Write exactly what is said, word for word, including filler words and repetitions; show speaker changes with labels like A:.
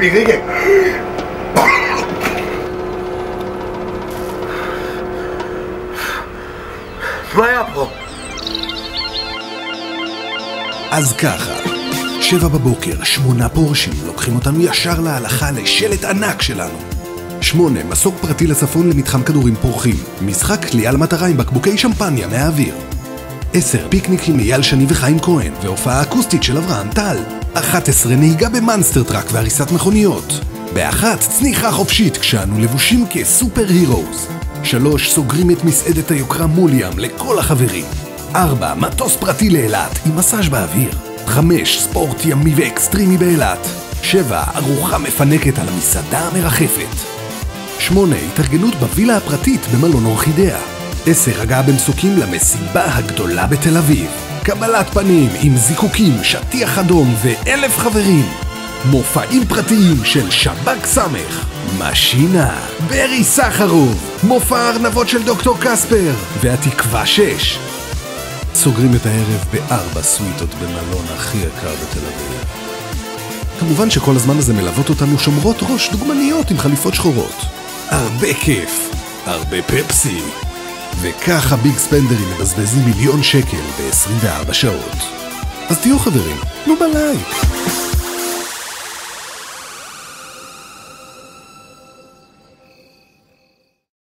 A: רגע. מה היה פה?
B: אז ככה, שבע בבוקר, שמונה פורשים לוקחים אותנו ישר להלכה לשלט ענק שלנו. שמונה, מסוק פרטי לצפון למתחם כדורים פורחים. משחק קליעה למטרה עם בקבוקי שמפניה מהאוויר. עשר, פיקניק עם אייל שני וחיים כהן, והופעה אקוסטית של אברהם טל. אחת עשרה, נהיגה במאנסטר טראק והריסת מכוניות. באחת, צניחה חופשית כשאנו לבושים כסופר הירוז. שלוש, סוגרים את מסעדת היוקרה מוליאם לכל החברים. ארבע, מטוס פרטי לאילת עם מסאז' באוויר. חמש, ספורט ימי ואקסטרימי באילת. שבע, ארוחה מפנקת על המסעדה המרחפת. שמונה, התארגנות בווילה הפרטית במלון אורחידאה. עשר, הגעה במסוקים למסיבה הגדולה בתל אביב. קבלת פנים עם זיקוקים, שטיח אדום ואלף חברים. מופעים פרטיים של שב"כ סמך. משינה, ברי סחרוב, מופע ארנבות של דוקטור קספר והתקווה שש. סוגרים את הערב בארבע סוויטות במלון הכי יקר בתל אביב. כמובן שכל הזמן הזה מלוות אותנו שומרות ראש דוגמניות עם חליפות שחורות. הרבה כיף, הרבה פפסי, וככה ביג ספנדרים מבזבזים מיליון שקל ב-עשרים וארבע שעות. אז תהיו חברים, נו בלייק.